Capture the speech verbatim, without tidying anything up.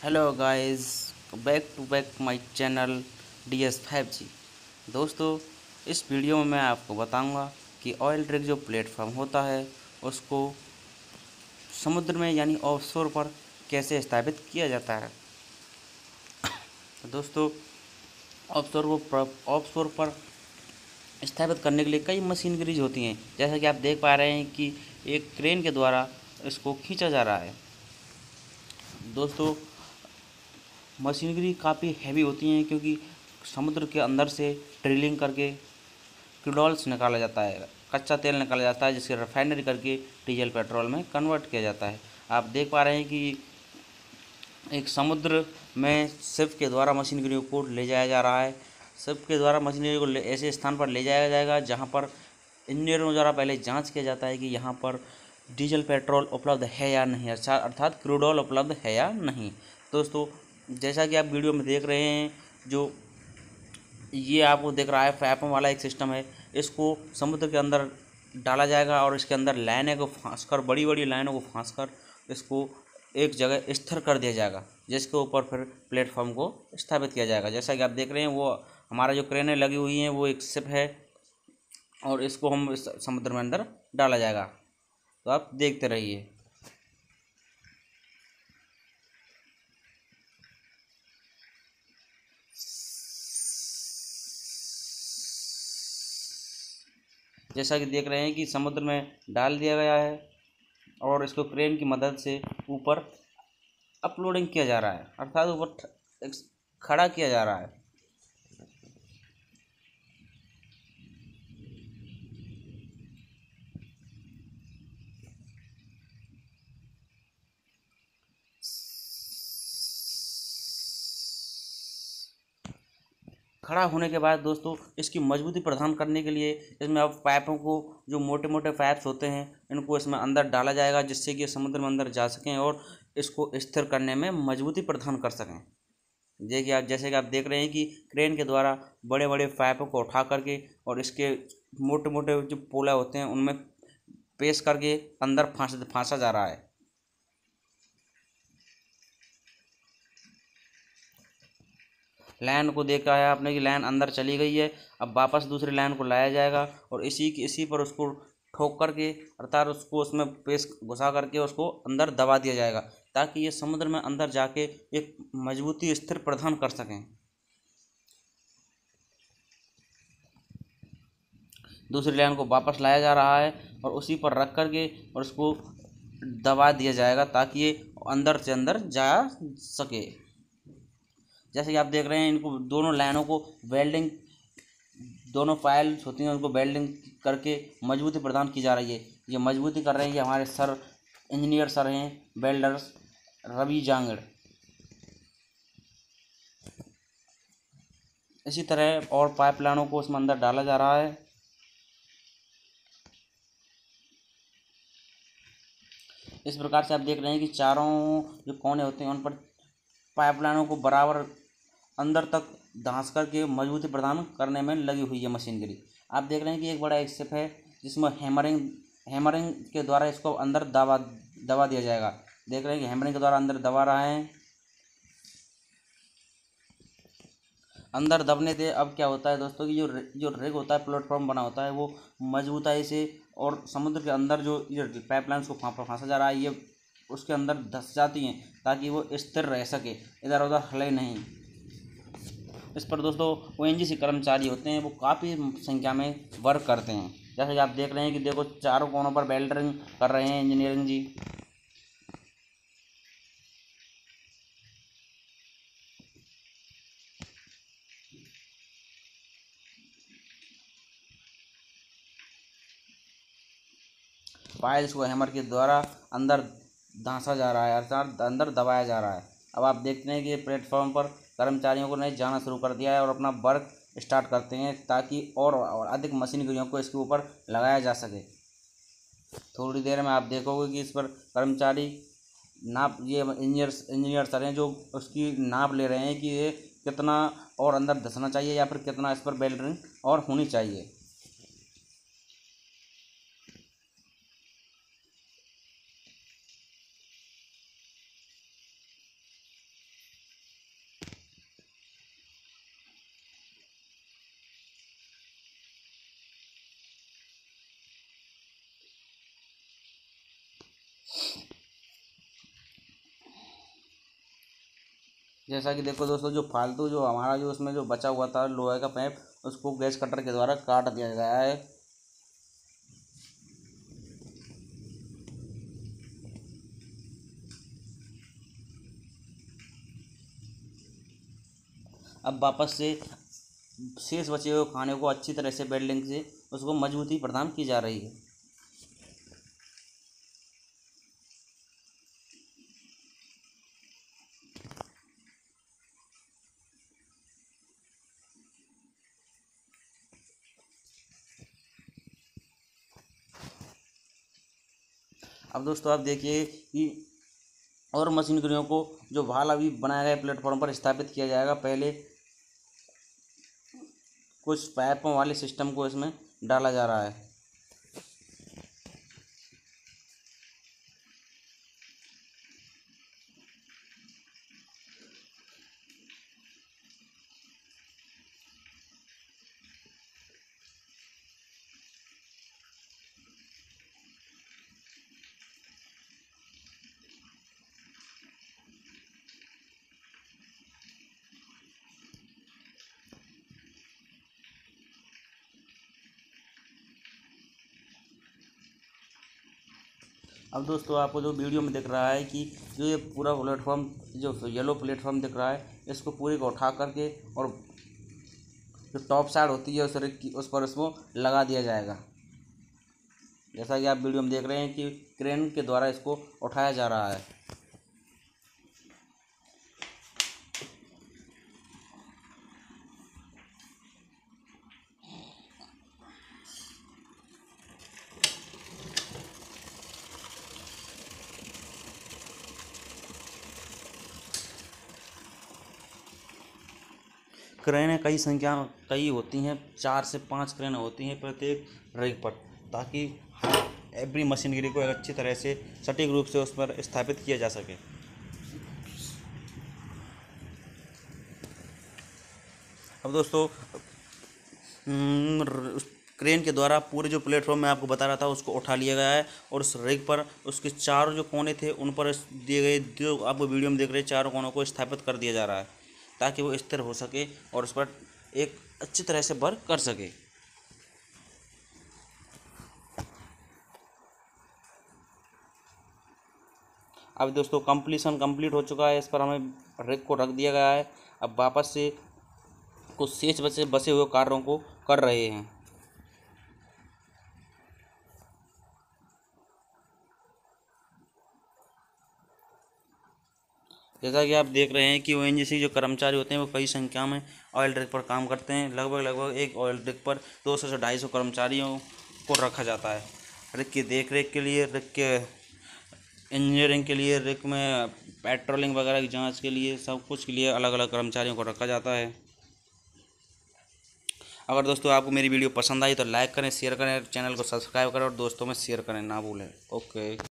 Hello guys, back to back my channel D S five G. दोस्तों, इस video में मैं आपको बताऊंगा कि ऑयल ड्रिग जो प्लेटफॉर्म होता है उसको समुद्र में यानी ऑफशोर पर कैसे स्थापित किया जाता है। तो दोस्तों, ऑफशोर को ऑफशोर पर स्थापित करने के लिए कई मशीनरीज होती हैं। जैसा कि आप देख पा रहे हैं कि एक क्रेन के द्वारा इसको खींचा जा रहा है। दोस्तों, मशीनरी काफ़ी हैवी होती हैं क्योंकि समुद्र के अंदर से ड्रिलिंग करके क्रूडॉल्स निकाला जाता है, कच्चा तेल निकाला जाता है, जिसके रिफाइनरी करके डीजल पेट्रोल में कन्वर्ट किया जाता है। आप देख पा रहे हैं कि एक समुद्र में शिप के द्वारा मशीनरी को ले जाया जा रहा है। शिप के द्वारा मशीनरी को ऐसे स्थान पर ले जाया जाएगा जहाँ पर इंजीनियरों द्वारा पहले जांच किया जाता है कि यहाँ पर डीजल पेट्रोल उपलब्ध है या नहीं, अच्छा अर्थात क्रूड ऑयल उपलब्ध है या नहीं। दोस्तों, जैसा कि आप वीडियो में देख रहे हैं, जो ये आपको दिख रहा है फैपों वाला एक सिस्टम है। इसको समुद्र के अंदर डाला जाएगा और इसके अंदर लाइनें को फांस कर, बड़ी बड़ी लाइनों को फांस कर इसको एक जगह स्थिर कर दिया जाएगा, जिसके ऊपर फिर प्लेटफॉर्म को स्थापित किया जाएगा। जैसा कि आप देख रहे हैं, वो हमारा जो क्रेनें लगी हुई हैं वो एक शिप है और इसको हम इस समुद्र में अंदर डाला जाएगा। तो आप देखते रहिए। जैसा कि देख रहे हैं कि समुद्र में डाल दिया गया है और इसको क्रेन की मदद से ऊपर अपलोडिंग किया जा रहा है, अर्थात ऊपर खड़ा किया जा रहा है। खड़ा होने के बाद दोस्तों, इसकी मजबूती प्रदान करने के लिए इसमें अब पाइपों को, जो मोटे मोटे पाइप्स होते हैं, इनको इसमें अंदर डाला जाएगा, जिससे कि समुद्र में अंदर जा सकें और इसको स्थिर करने में मजबूती प्रदान कर सकें। देखिए, आप जैसे कि आप देख रहे हैं कि क्रेन के द्वारा बड़े बड़े पाइपों को उठा करके और इसके मोटे मोटे जो पोला होते हैं उनमें पेश करके अंदर फांस फांसा जा रहा है। लाइन को देखा है आपने कि लाइन अंदर चली गई है। अब वापस दूसरी लाइन को लाया जाएगा और इसी की इसी पर उसको ठोक करके, अर्थात उसको उसमें पेश घुसा करके उसको अंदर दबा दिया जाएगा, ताकि ये समुद्र में अंदर जाके एक मजबूती स्थिर प्रदान कर सकें। दूसरी लाइन को वापस लाया जा रहा है और उसी पर रख करके और उसको दबा दिया जाएगा, ताकि ये अंदर से अंदर जा सके। जैसे कि आप देख रहे हैं, इनको दोनों लाइनों को वेल्डिंग, दोनों फाइल्स होती हैं उनको वेल्डिंग करके मजबूती प्रदान की जा रही है। ये मजबूती कर रहे हैं ये हमारे सर, इंजीनियर सर हैं, वेल्डर्स रवि जांगड़। इसी तरह और पाइपलाइनों को उसमें अंदर डाला जा रहा है। इस प्रकार से आप देख रहे हैं कि चारों जो कोने होते हैं उन पर पाइपलाइनों को बराबर अंदर तक धंस करके मजबूती प्रदान करने में लगी हुई है मशीनरी। आप देख रहे हैं कि एक बड़ा एक शिप है जिसमें हैमरिंग हैमरिंग के द्वारा इसको अंदर दबा दबा दिया जाएगा। देख रहे हैं कि हैमरिंग के द्वारा अंदर दबा रहा है। अंदर दबने से अब क्या होता है दोस्तों कि जो जो रिग होता है, प्लेटफॉर्म बना होता है, वो मजबूताई से और समुद्र के अंदर जो ये पाइपलाइंस को फांसा जा रहा है, ये उसके अंदर धंस जाती हैं, ताकि वो स्थिर रह सके, इधर उधर हिले नहीं। इस पर दोस्तों ओ एन जी सी कर्मचारी होते हैं, वो काफ़ी संख्या में वर्क करते हैं। जैसे कि आप देख रहे हैं कि देखो चारों कोनों पर वेल्डरिंग कर रहे हैं इंजीनियरिंग जी। फाइल्स को हैमर के द्वारा अंदर धांसा जा रहा है, अर्थात अंदर दबाया जा रहा है। अब आप देखते हैं कि प्लेटफॉर्म पर कर्मचारियों को ने जाना शुरू कर दिया है और अपना वर्क स्टार्ट करते हैं, ताकि और, और अधिक मशीनरियों को इसके ऊपर लगाया जा सके। थोड़ी देर में आप देखोगे कि इस पर कर्मचारी नाप, ये इंजीनियर इंजीनियर सर हैं जो उसकी नाप ले रहे हैं कि ये कितना और अंदर धंसना चाहिए या फिर कितना इस पर वेल्डरिंग और होनी चाहिए। जैसा कि देखो दोस्तों, जो फालतू जो हमारा जो उसमें जो बचा हुआ था लोहे का पाइप, उसको गैस कटर के द्वारा काट दिया गया है। अब वापस से शेष बचे हुए खाने को अच्छी तरह से वेल्डिंग से उसको मजबूती प्रदान की जा रही है। अब दोस्तों आप देखिए कि और मशीनरियों को जो भाल अभी बनाया गया प्लेटफॉर्म पर स्थापित किया जाएगा। पहले कुछ पाइपों वाले सिस्टम को इसमें डाला जा रहा है। अब दोस्तों आपको जो वीडियो में दिख रहा है कि जो ये पूरा प्लेटफॉर्म जो येलो प्लेटफॉर्म दिख रहा है, इसको पूरे को उठा करके और जो टॉप साइड होती है उस रिग की उस पर इसको लगा दिया जाएगा। जैसा कि आप वीडियो में देख रहे हैं कि क्रेन के द्वारा इसको उठाया जा रहा है। क्रेनें कई संख्या कई होती हैं, चार से पाँच क्रेनें होती हैं प्रत्येक रिग पर, ताकि हर एवरी मशीनरी को एक अच्छी तरह से सटीक रूप से उस पर स्थापित किया जा सके। अब दोस्तों उस क्रेन के द्वारा पूरे जो प्लेटफॉर्म में आपको बता रहा था उसको उठा लिया गया है और उस रिग पर उसके चारों जो कोने थे उन पर दिए गए जो आप वीडियो में देख रहे हैं चारों कोनों को स्थापित कर दिया जा रहा है, ताकि वो स्थिर हो सके और उस पर एक अच्छी तरह से वर्क कर सके। अब दोस्तों कंप्लीशन कंप्लीट हो चुका है, इस पर हमें रिग को रख दिया गया है। अब वापस से कुछ शेष बचे बसे हुए कार्यों को कर रहे हैं। जैसा कि आप देख रहे हैं कि ओ एन जी सी जो कर्मचारी होते हैं वो कई संख्या में ऑयल रिग पर काम करते हैं। लगभग लगभग एक ऑयल रिग पर दो सौ से ढाई सौ कर्मचारियों को रखा जाता है रिग की देख रेख के लिए, रिग के इंजीनियरिंग के लिए, रिग में पेट्रोलिंग वगैरह की जांच के लिए, सब कुछ के लिए अलग अलग कर्मचारियों को रखा जाता है। अगर दोस्तों आपको मेरी वीडियो पसंद आई तो लाइक करें, शेयर करें, चैनल को सब्सक्राइब करें और दोस्तों में शेयर करें ना भूलें। ओके।